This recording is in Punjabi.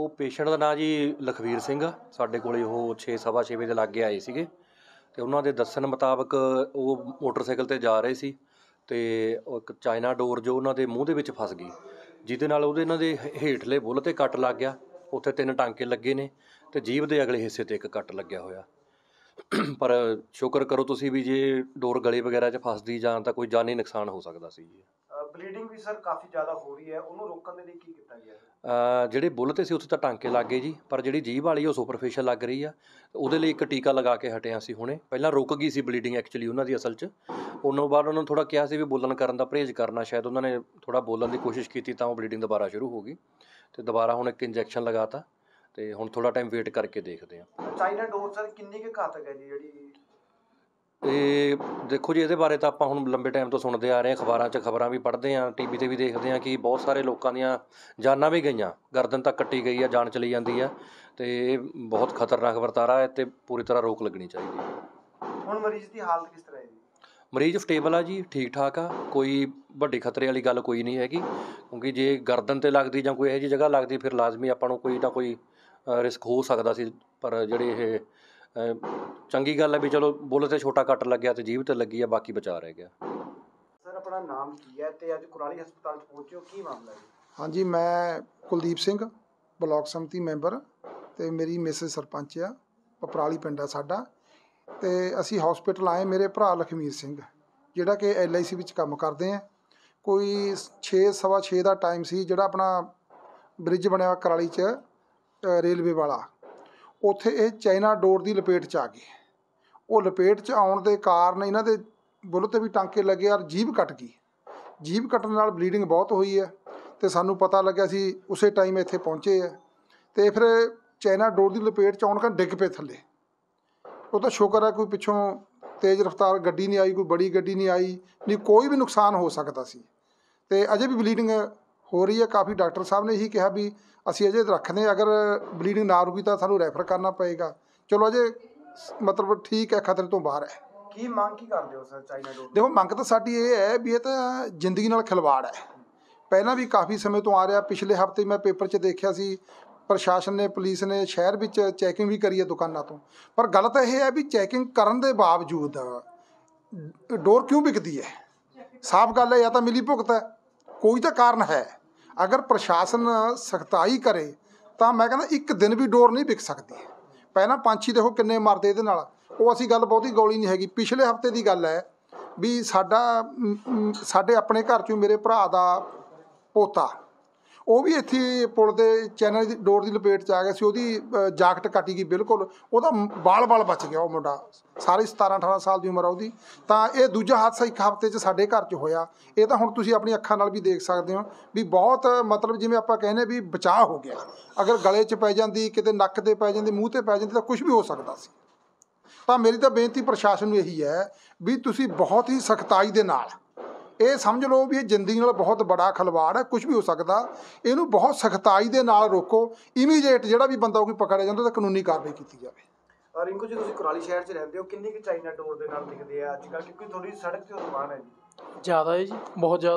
ਉਹ ਪੇਸ਼ੈਂਟ ਦਾ ਨਾਂ ਜੀ ਲਖਵੀਰ ਸਿੰਘ ਆ। ਸਾਡੇ ਕੋਲੇ ਉਹ 6 ਸਵਾ 6 ਵਜੇ ਦੇ ਲਾਗੇ ਆਏ ਸੀਗੇ ਅਤੇ ਉਹਨਾਂ ਦੇ ਦੱਸਣ ਮੁਤਾਬਕ ਉਹ ਮੋਟਰਸਾਈਕਲ 'ਤੇ ਜਾ ਰਹੇ ਸੀ ਅਤੇ ਉਹ ਇੱਕ ਚਾਈਨਾ ਡੋਰ ਜੋ ਉਹਨਾਂ ਦੇ ਮੂੰਹ ਦੇ ਵਿੱਚ ਫਸ ਗਈ, ਜਿਹਦੇ ਨਾਲ ਇਹਨਾਂ ਦੇ ਹੇਠਲੇ ਬੁੱਲ੍ਹ 'ਤੇ ਕੱਟ ਲੱਗ ਗਿਆ। ਉੱਥੇ 3 ਟਾਂਕੇ ਲੱਗੇ ਨੇ ਅਤੇ ਜੀਭ ਦੇ ਅਗਲੇ ਹਿੱਸੇ 'ਤੇ ਇੱਕ ਕੱਟ ਲੱਗਿਆ ਹੋਇਆ। ਪਰ ਸ਼ੁਕਰ ਕਰੋ ਤੁਸੀਂ ਵੀ ਜੇ ਡੋਰ ਗਲੇ ਵਗੈਰਾ 'ਚ ਫਸਦੀ ਜਾਂ ਤਾਂ ਕੋਈ ਜਾਨੀ ਨੁਕਸਾਨ ਹੋ ਸਕਦਾ ਸੀ ਜੀ। ਬਲੀਡਿੰਗ ਵੀ ਸਰ ਕਾਫੀ ਜ਼ਿਆਦਾ ਹੋ ਰਹੀ ਹੈ, ਉਹਨੂੰ ਰੋਕਣ ਦੇ ਲਈ ਕੀ ਕੀਤਾ ਗਿਆ? ਜਿਹੜੇ ਬੁੱਲ੍ਹ 'ਤੇ ਸੀ ਉੱਥੇ ਤਾਂ ਟਾਂਕੇ ਲੱਗ ਗਏ ਜੀ, ਪਰ ਜਿਹੜੀ ਜੀਭ ਵਾਲੀ ਉਹ ਸੁਪਰਫਿਸ਼ਲ ਲੱਗ ਰਹੀ ਆ। ਉਹਦੇ ਲਈ ਇੱਕ ਟੀਕਾ ਲਗਾ ਕੇ ਹਟਿਆ ਸੀ ਹੁਣੇ। ਪਹਿਲਾਂ ਰੁਕ ਗਈ ਸੀ ਬਲੀਡਿੰਗ ਐਕਚੁਅਲੀ ਉਹਨਾਂ ਦੀ ਅਸਲ 'ਚ। ਉਹਨਾਂ ਬਾਅਦ ਉਹਨਾਂ ਨੂੰ ਥੋੜ੍ਹਾ ਕਿਹਾ ਸੀ ਵੀ ਬੋਲਣ ਕਰਨ ਦਾ ਪਰਹੇਜ਼ ਕਰਨਾ, ਸ਼ਾਇਦ ਉਹਨਾਂ ਨੇ ਥੋੜ੍ਹਾ ਬੋਲਣ ਦੀ ਕੋਸ਼ਿਸ਼ ਕੀਤੀ ਤਾਂ ਉਹ ਬਲੀਡਿੰਗ ਦੁਬਾਰਾ ਸ਼ੁਰੂ ਹੋ ਗਈ ਅਤੇ ਦੁਬਾਰਾ ਹੁਣ ਇੱਕ ਇੰਜੈਕਸ਼ਨ ਲਗਾਤਾ ਅਤੇ ਹੁਣ ਥੋੜ੍ਹਾ ਟਾਈਮ ਵੇਟ ਕਰਕੇ ਦੇਖਦੇ ਹਾਂ। ਚਾਈਨਾ ਡੋਰ ਸਰ ਕਿੰਨੀ ਕੁ ਘਾਤਕ ਹੈ ਜੀ ਜਿਹੜੀ? ਇਹ ਦੇਖੋ ਜੀ, ਇਹਦੇ ਬਾਰੇ ਤਾਂ ਆਪਾਂ ਹੁਣ ਲੰਬੇ ਟਾਈਮ ਤੋਂ ਸੁਣਦੇ ਆ ਰਹੇ ਹਾਂ, ਅਖਬਾਰਾਂ 'ਚ ਖਬਰਾਂ ਵੀ ਪੜ੍ਹਦੇ ਹਾਂ, ਟੀ ਵੀ 'ਤੇ ਵੀ ਦੇਖਦੇ ਹਾਂ ਕਿ ਬਹੁਤ ਸਾਰੇ ਲੋਕਾਂ ਦੀਆਂ ਜਾਨਾਂ ਵੀ ਗਈਆਂ, ਗਰਦਨ ਤੱਕ ਕੱਟੀ ਗਈ ਆ, ਜਾਨ ਚਲੀ ਜਾਂਦੀ ਆ ਅਤੇ ਇਹ ਬਹੁਤ ਖਤਰਨਾਕ ਵਰਤਾਰਾ ਹੈ ਅਤੇ ਪੂਰੀ ਤਰ੍ਹਾਂ ਰੋਕ ਲੱਗਣੀ ਚਾਹੀਦੀ ਹੈ। ਹੁਣ ਮਰੀਜ਼ ਦੀ ਹਾਲਤ ਕਿਸ ਤਰ੍ਹਾਂ ਹੈ ਜੀ? ਮਰੀਜ਼ ਸਟੇਬਲ ਆ ਜੀ, ਠੀਕ ਠਾਕ ਆ, ਕੋਈ ਵੱਡੀ ਖਤਰੇ ਵਾਲੀ ਗੱਲ ਕੋਈ ਨਹੀਂ ਹੈਗੀ, ਕਿਉਂਕਿ ਜੇ ਗਰਦਨ 'ਤੇ ਲੱਗਦੀ ਜਾਂ ਕੋਈ ਇਹੋ ਜਿਹੀ ਜਗ੍ਹਾ ਲੱਗਦੀ ਫਿਰ ਲਾਜ਼ਮੀ ਆਪਾਂ ਨੂੰ ਕੋਈ ਨਾ ਕੋਈ ਰਿਸਕ ਹੋ ਸਕਦਾ ਸੀ। ਪਰ ਜਿਹੜੇ ਇਹ ਚੰਗੀ ਗੱਲ ਹੈ ਵੀ ਚਲੋ ਬੁੱਲ੍ਹ 'ਤੇ ਛੋਟਾ ਕੱਟ ਲੱਗਿਆ ਅਤੇ ਜੀਭ 'ਤੇ ਲੱਗੀ ਆ, ਬਾਕੀ ਬਚਾ ਰਹਿ ਗਿਆ। ਸਰ ਆਪਣਾ ਨਾਮ ਕੀ ਹੈ ਅਤੇ ਅੱਜ ਕੁਰਾਲੀ ਹਸਪਤਾਲ 'ਚ ਪਹੁੰਚੇ ਹੋ, ਕੀ ਮਾਮਲਾ ਹੈ? ਹਾਂਜੀ, ਮੈਂ ਕੁਲਦੀਪ ਸਿੰਘ, ਬਲਾਕ ਸਮਿਤੀ ਮੈਂਬਰ, ਅਤੇ ਮੇਰੀ ਮਿਸਿਸ ਸਰਪੰਚ ਆ, ਪਪਰਾਲੀ ਪਿੰਡ ਆ ਸਾਡਾ। ਅਤੇ ਅਸੀਂ ਹੌਸਪੀਟਲ ਆਏ, ਮੇਰੇ ਭਰਾ ਲਖਵੀਰ ਸਿੰਘ ਜਿਹੜਾ ਕਿ LIC ਵਿੱਚ ਕੰਮ ਕਰਦੇ ਆ। ਕੋਈ 6 ਸਵਾ 6 ਦਾ ਟਾਈਮ ਸੀ, ਜਿਹੜਾ ਆਪਣਾ ਬ੍ਰਿਜ ਬਣਿਆ ਕੁਰਾਲੀ 'ਚ ਰੇਲਵੇ ਵਾਲਾ, ਉੱਥੇ ਇਹ ਚਾਈਨਾ ਡੋਰ ਦੀ ਲਪੇਟ 'ਚ ਆ ਗਏ। ਉਹ ਲਪੇਟ 'ਚ ਆਉਣ ਦੇ ਕਾਰਨ ਇਹਨਾਂ ਦੇ ਬੁੱਲ੍ਹ 'ਤੇ ਵੀ ਟਾਂਕੇ ਲੱਗੇ ਔਰ ਜੀਭ ਕੱਟ ਗਈ। ਜੀਭ ਕੱਟਣ ਨਾਲ ਬਲੀਡਿੰਗ ਬਹੁਤ ਹੋਈ ਹੈ ਅਤੇ ਸਾਨੂੰ ਪਤਾ ਲੱਗਿਆ, ਅਸੀਂ ਉਸੇ ਟਾਈਮ ਇੱਥੇ ਪਹੁੰਚੇ ਹੈ ਅਤੇ ਫਿਰ ਚਾਈਨਾ ਡੋਰ ਦੀ ਲਪੇਟ 'ਚ ਆਉਣ ਕਾਰਨ ਡਿੱਗ ਪਏ ਥੱਲੇ। ਉਹ ਤਾਂ ਸ਼ੁਕਰ ਹੈ ਕੋਈ ਪਿੱਛੋਂ ਤੇਜ਼ ਰਫ਼ਤਾਰ ਗੱਡੀ ਨਹੀਂ ਆਈ, ਕੋਈ ਬੜੀ ਗੱਡੀ ਨਹੀਂ ਆਈ, ਨਹੀਂ ਕੋਈ ਵੀ ਨੁਕਸਾਨ ਹੋ ਸਕਦਾ ਸੀ। ਅਤੇ ਅਜੇ ਵੀ ਬਲੀਡਿੰਗ ਹੋ ਰਹੀ ਹੈ। ਕਾਫੀ ਡਾਕਟਰ ਸਾਹਿਬ ਨੇ ਇਹੀ ਕਿਹਾ ਵੀ ਅਸੀਂ ਅਜੇ ਰੱਖਦੇ, ਅਗਰ ਬਲੀਡਿੰਗ ਨਾ ਰੁਕੀ ਤਾਂ ਸਾਨੂੰ ਰੈਫਰ ਕਰਨਾ ਪਏਗਾ। ਚਲੋ ਅਜੇ ਮਤਲਬ ਠੀਕ ਹੈ, ਖਤਰੇ ਤੋਂ ਬਾਹਰ ਹੈ। ਕੀ ਮੰਗ ਕੀ ਕਰਦੇ ਹੋ ਸਰ ਚਾਈਨਾ ਡੋਰ? ਦੇਖੋ, ਮੰਗ ਤਾਂ ਸਾਡੀ ਇਹ ਹੈ ਵੀ ਇਹ ਤਾਂ ਜ਼ਿੰਦਗੀ ਨਾਲ ਖਿਲਵਾੜ ਹੈ। ਪਹਿਲਾਂ ਵੀ ਕਾਫੀ ਸਮੇਂ ਤੋਂ ਆ ਰਿਹਾ। ਪਿਛਲੇ ਹਫ਼ਤੇ ਮੈਂ ਪੇਪਰ 'ਚ ਦੇਖਿਆ ਸੀ, ਪ੍ਰਸ਼ਾਸਨ ਨੇ, ਪੁਲਿਸ ਨੇ ਸ਼ਹਿਰ ਵਿੱਚ ਚੈਕਿੰਗ ਵੀ ਕਰੀ ਹੈ ਦੁਕਾਨਾਂ ਤੋਂ। ਪਰ ਗੱਲ ਤਾਂ ਇਹ ਹੈ ਵੀ ਚੈਕਿੰਗ ਕਰਨ ਦੇ ਬਾਵਜੂਦ ਡੋਰ ਕਿਉਂ ਵਿਕਦੀ ਹੈ? ਸਾਫ਼ ਗੱਲ ਹੈ, ਜਾਂ ਤਾਂ ਮਿਲੀ ਭੁਗਤ ਹੈ, ਕੋਈ ਤਾਂ ਕਾਰਨ ਹੈ। ਅਗਰ ਪ੍ਰਸ਼ਾਸਨ ਸਖਤਾਈ ਕਰੇ ਤਾਂ ਮੈਂ ਕਹਿੰਦਾ ਇੱਕ ਦਿਨ ਵੀ ਡੋਰ ਨਹੀਂ ਵਿਕ ਸਕਦੀ। ਪਹਿਲਾਂ ਪੰਛੀ ਦੇਖੋ ਕਿੰਨੇ ਮਰਦੇ ਇਹਦੇ ਨਾਲ, ਉਹ ਅਸੀਂ ਗੱਲ ਬਹੁਤੀ ਗੌਲੀ ਨਹੀਂ ਹੈਗੀ। ਪਿਛਲੇ ਹਫ਼ਤੇ ਦੀ ਗੱਲ ਹੈ ਵੀ ਸਾਡੇ ਆਪਣੇ ਘਰ 'ਚੋਂ ਮੇਰੇ ਭਰਾ ਦਾ ਪੋਤਾ, ਉਹ ਵੀ ਇੱਥੇ ਪੁਲ ਦੇ ਚੈਨਲ ਦੀ ਡੋਰ ਦੀ ਲਪੇਟ 'ਚ ਆ ਗਿਆ ਸੀ। ਉਹਦੀ ਜਾਕਟ ਕੱਟੀ ਗਈ ਬਿਲਕੁਲ, ਉਹਦਾ ਬਾਲ ਬਚ ਗਿਆ। ਉਹ ਮੁੰਡਾ ਸਾਰੀ 17-18 ਸਾਲ ਦੀ ਉਮਰ ਆ ਉਹਦੀ। ਤਾਂ ਇਹ ਦੂਜਾ ਹਾਦਸਾ ਇੱਕ ਹਫ਼ਤੇ 'ਚ ਸਾਡੇ ਘਰ 'ਚ ਹੋਇਆ। ਇਹ ਤਾਂ ਹੁਣ ਤੁਸੀਂ ਆਪਣੀ ਅੱਖਾਂ ਨਾਲ ਵੀ ਦੇਖ ਸਕਦੇ ਹੋ ਵੀ ਬਹੁਤ ਮਤਲਬ ਜਿਵੇਂ ਆਪਾਂ ਕਹਿੰਦੇ ਵੀ ਬਚਾਅ ਹੋ ਗਿਆ। ਅਗਰ ਗਲੇ 'ਚ ਪੈ ਜਾਂਦੀ, ਕਿਤੇ ਨੱਕ 'ਤੇ ਪੈ ਜਾਂਦੀ, ਮੂੰਹ 'ਤੇ ਪੈ ਜਾਂਦੀ ਤਾਂ ਕੁਛ ਵੀ ਹੋ ਸਕਦਾ ਸੀ। ਤਾਂ ਮੇਰੀ ਤਾਂ ਬੇਨਤੀ ਪ੍ਰਸ਼ਾਸਨ ਨੂੰ ਇਹੀ ਹੈ ਵੀ ਤੁਸੀਂ ਬਹੁਤ ਹੀ ਸਖਤਾਈ ਦੇ ਨਾਲ, ਇਹ ਸਮਝ ਲਓ ਵੀ ਇਹ ਜ਼ਿੰਦਗੀ ਨਾਲ ਬਹੁਤ ਬੜਾ ਖਿਲਵਾੜ ਹੈ, ਕੁਝ ਵੀ ਹੋ ਸਕਦਾ। ਇਹਨੂੰ ਬਹੁਤ ਸਖਤਾਈ ਦੇ ਨਾਲ ਰੋਕੋ। ਇਮੀਡੀਏਟ ਜਿਹੜਾ ਵੀ ਬੰਦਾ ਕੋਈ ਪਕੜਿਆ ਜਾਂਦਾ ਤਾਂ ਕਾਨੂੰਨੀ ਕਾਰਵਾਈ ਕੀਤੀ ਜਾਵੇ। ਰਿੰਕੂ ਜੀ, ਤੁਸੀਂ ਕੁਰਾਲੀ ਸ਼ਹਿਰ 'ਚ ਰਹਿੰਦੇ ਹੋ, ਕਿੰਨੀ ਕੁ ਚਾਈਨਾ ਡੋਰ ਦੇ ਨਾਲ ਦਿਖਦੇ ਆ ਅੱਜ ਕੱਲ੍ਹ, ਕਿਉਂਕਿ ਥੋੜੀ ਸੜਕ 'ਤੇ ਦੁਕਾਨ ਹੈ ਜੀ? ਜ਼ਿਆਦਾ ਹੈ ਜੀ, ਬਹੁਤ ਜ਼ਿਆਦਾ।